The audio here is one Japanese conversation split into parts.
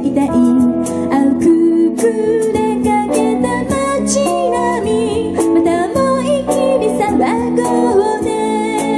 きたい青く暮れかけた街並みまた思い切り騒ごうね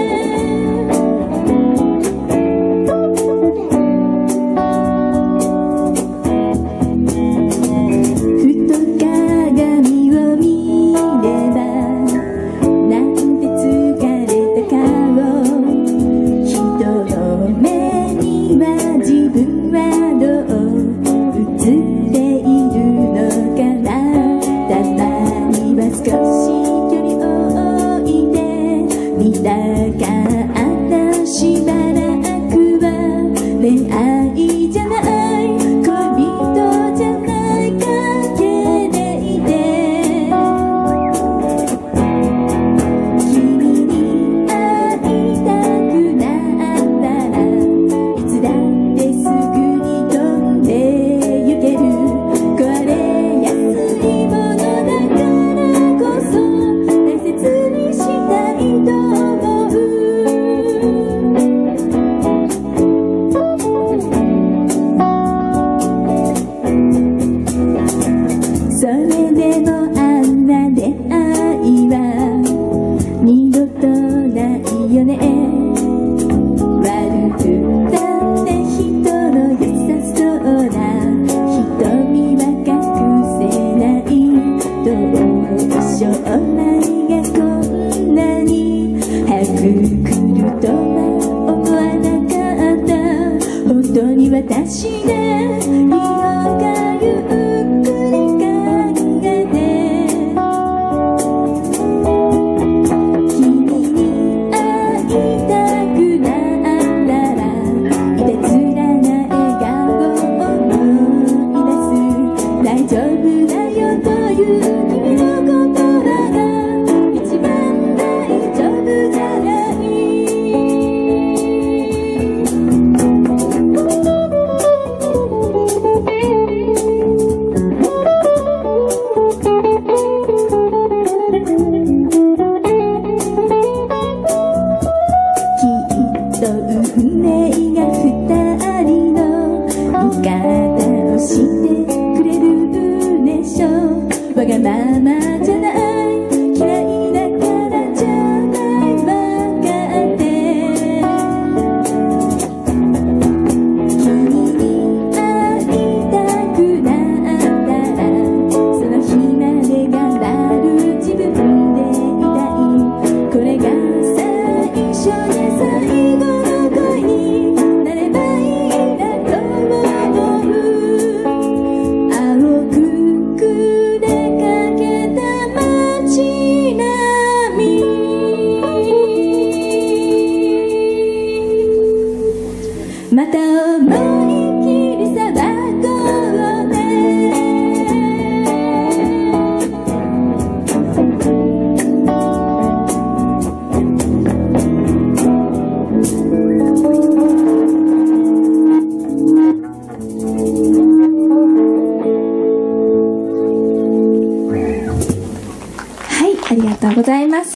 ふと鏡を見ればなんて疲れた顔人の目には自分はどう映っているのかなたまには少し距離を置いて見たかったしばらくは恋愛じゃない恋人じゃない関係でいて君に会いたくなったらいつだってすぐに飛んでゆける壊れやすいものだからこそ大切にしたいと思うそれでもあんな出会いは二度とないよね悪くだって人の優しそうな瞳は隠せないどう将来がこんなに早く来るとは思わなかった本当に私でいようか言う